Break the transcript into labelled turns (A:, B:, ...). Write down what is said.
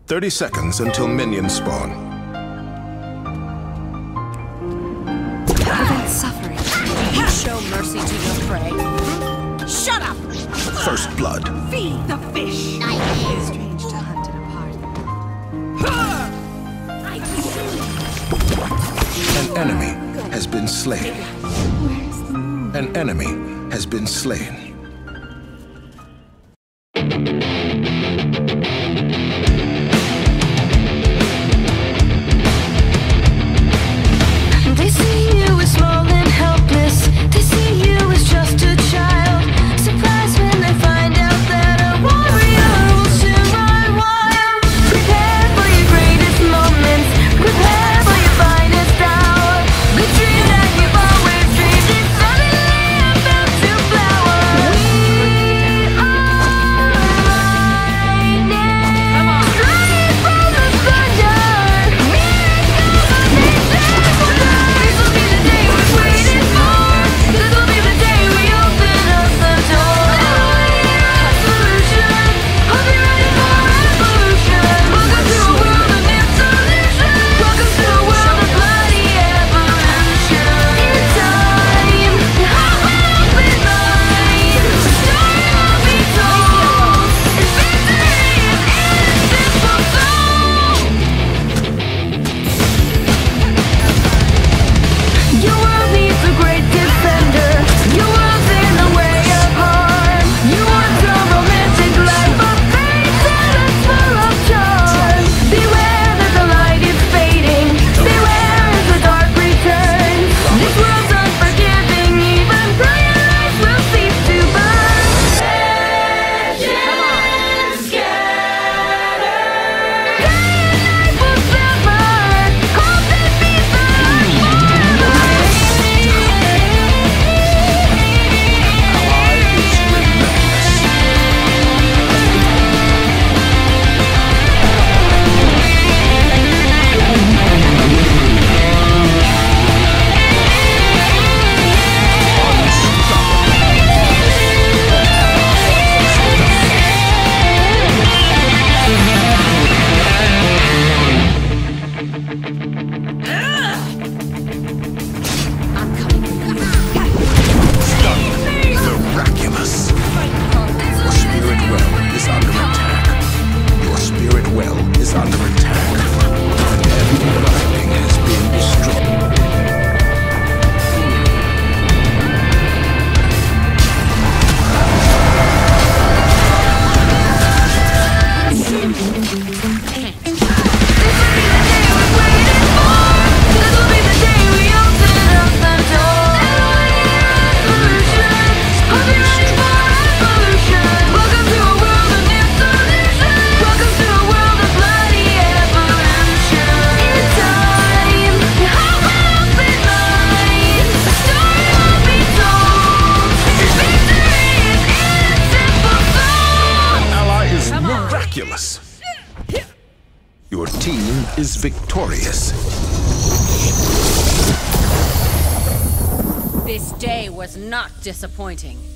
A: 30 seconds until minions spawn.
B: Prevent suffering. Show mercy to your prey. Shut up!
A: First blood.
B: Feed the fish! Strange to hunt it apart.
A: An enemy has been slain. An enemy has been slain.
C: They see you as small and helpless. They see you as just a child. Surprised when they find out that a warrior will soon run wild. Prepare for your greatest moments. Prepare for your finest hour. The dream that you've always dreamed is suddenly about to flower. We are lightning, straight from the thunder. Miracles of nature. This will be the day we've waited for. This will be the day we open up the door. Solution. Hope you're ready for revolution. Welcome to a world of dissolution. Welcome to a world of bloody evolution. In time, hope will be mine. The story will be told. And victory is in simple soul. Your world needs a great defender. Your world's in the way of harm. You want a romantic life, but fate said it's full of charm. Beware that the light is fading. Beware as the dark returns. This world's unforgiving. Even bright lights will cease to burn. Legends scatter. Day and night will sever. Hope that beats the light forever.
A: Miraculous. Your spirit well is under attack. Your spirit well is under attack. And every lightning has been destroyed.
C: This will be the day we open up the door. Solution. Hope you're ready for revolution. Welcome to a world of dissolution. Welcome to a world of bloody evolution. In time, hope will be mine. The story will be told. Victory is in simple soul.
A: Ally is miraculous. Your team is victorious.
B: This day was not disappointing.